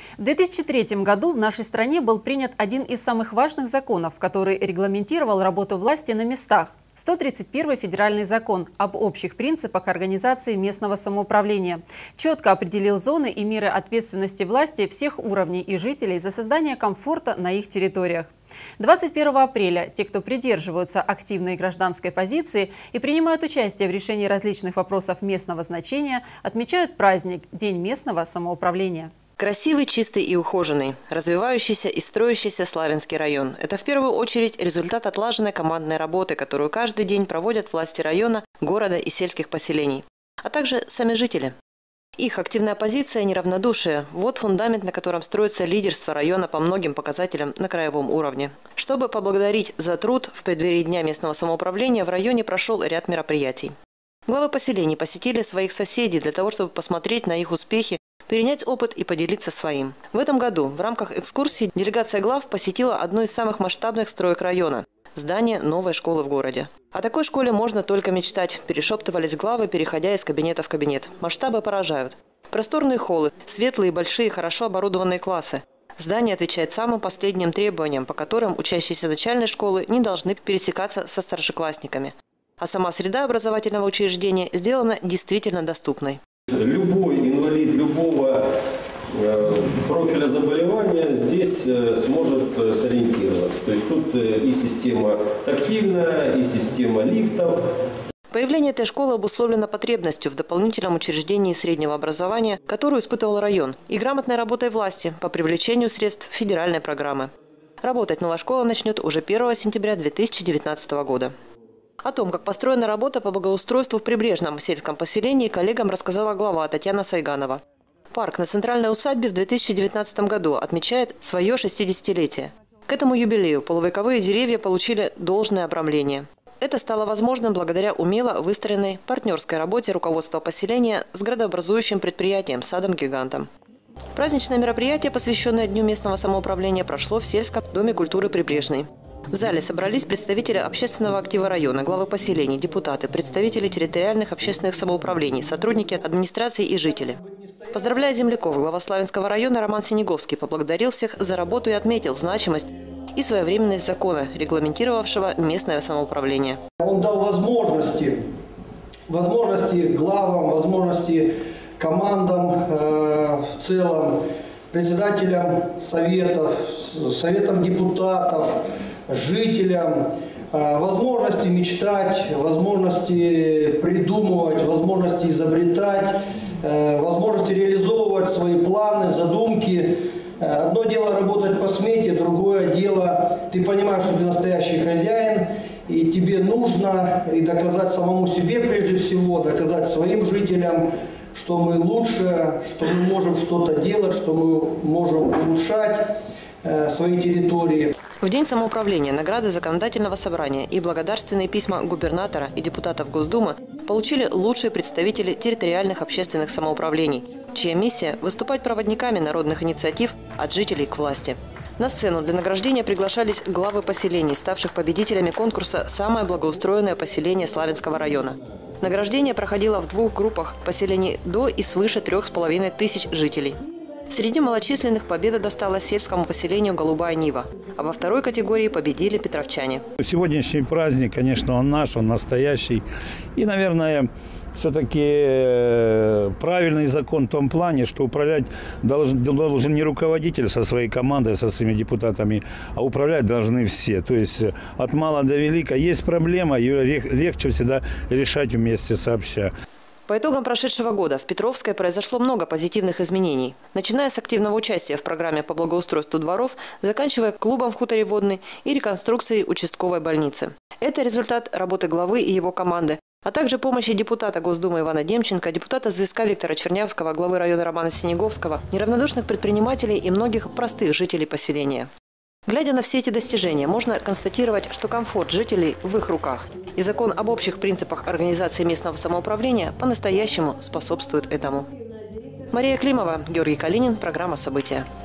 В 2003 году в нашей стране был принят один из самых важных законов, который регламентировал работу власти на местах. 131-й федеральный закон об общих принципах организации местного самоуправления четко определил зоны и меры ответственности власти всех уровней и жителей за создание комфорта на их территориях. 21 апреля те, кто придерживаются активной гражданской позиции и принимают участие в решении различных вопросов местного значения, отмечают праздник – День местного самоуправления. Красивый, чистый и ухоженный, развивающийся и строящийся Славянский район – это в первую очередь результат отлаженной командной работы, которую каждый день проводят власти района, города и сельских поселений, а также сами жители. Их активная позиция и неравнодушие – вот фундамент, на котором строится лидерство района по многим показателям на краевом уровне. Чтобы поблагодарить за труд, в преддверии Дня местного самоуправления в районе прошел ряд мероприятий. Главы поселений посетили своих соседей для того, чтобы посмотреть на их успехи, перенять опыт и поделиться своим. В этом году в рамках экскурсии делегация глав посетила одну из самых масштабных строек района – здание новой школы в городе. О такой школе можно только мечтать, перешептывались главы, переходя из кабинета в кабинет. Масштабы поражают. Просторные холлы, светлые, большие, хорошо оборудованные классы. Здание отвечает самым последним требованиям, по которым учащиеся начальной школы не должны пересекаться со старшеклассниками. А сама среда образовательного учреждения сделана действительно доступной. Любой инвалид любого профиля заболевания здесь сможет сориентироваться. То есть тут и система тактильная, и система лифтов. Появление этой школы обусловлено потребностью в дополнительном учреждении среднего образования, которую испытывал район, и грамотной работой власти по привлечению средств федеральной программы. Работать новая школа начнет уже 1 сентября 2019 года. О том, как построена работа по благоустройству в прибрежном сельском поселении, коллегам рассказала глава Татьяна Сайганова. Парк на центральной усадьбе в 2019 году отмечает свое 60-летие. К этому юбилею полувековые деревья получили должное обрамление. Это стало возможным благодаря умело выстроенной партнерской работе руководства поселения с градообразующим предприятием «Садом-гигантом». Праздничное мероприятие, посвященное Дню местного самоуправления, прошло в сельском доме культуры «Прибрежный». В зале собрались представители общественного актива района, главы поселений, депутаты, представители территориальных общественных самоуправлений, сотрудники администрации и жители. Поздравляя земляков, глава Славянского района Роман Синеговский поблагодарил всех за работу и отметил значимость и своевременность закона, регламентировавшего местное самоуправление. Он дал возможности главам, возможности командам в целом, председателям советов, советам депутатов, жителям, возможности мечтать, возможности придумывать, возможности изобретать, возможности реализовывать свои планы, задумки. Одно дело работать по смете, другое дело, ты понимаешь, что ты настоящий хозяин, и тебе нужно и доказать самому себе прежде всего, доказать своим жителям, что мы лучше, что мы можем что-то делать, что мы можем улучшать свои территории. В День самоуправления награды законодательного собрания и благодарственные письма губернатора и депутатов Госдумы получили лучшие представители территориальных общественных самоуправлений, чья миссия – выступать проводниками народных инициатив от жителей к власти. На сцену для награждения приглашались главы поселений, ставших победителями конкурса «Самое благоустроенное поселение Славянского района». Награждение проходило в двух группах поселений до и свыше 3500 жителей. Среди малочисленных победа досталась сельскому поселению «Голубая Нива», а во второй категории победили петровчане. Сегодняшний праздник, конечно, он наш, он настоящий. И, наверное, все-таки правильный закон в том плане, что управлять должен не руководитель со своей командой, со своими депутатами, а управлять должны все. То есть от мала до велика есть проблема, ее легче всегда решать вместе сообща. По итогам прошедшего года в Петровской произошло много позитивных изменений. Начиная с активного участия в программе по благоустройству дворов, заканчивая клубом в хуторе Водный и реконструкцией участковой больницы. Это результат работы главы и его команды, а также помощи депутата Госдумы Ивана Демченко, депутата ЗСК Виктора Чернявского, главы района Романа Синеговского, неравнодушных предпринимателей и многих простых жителей поселения. Глядя на все эти достижения, можно констатировать, что комфорт жителей в их руках. И закон об общих принципах организации местного самоуправления по-настоящему способствует этому. Мария Климова, Георгий Калинин, программа «События».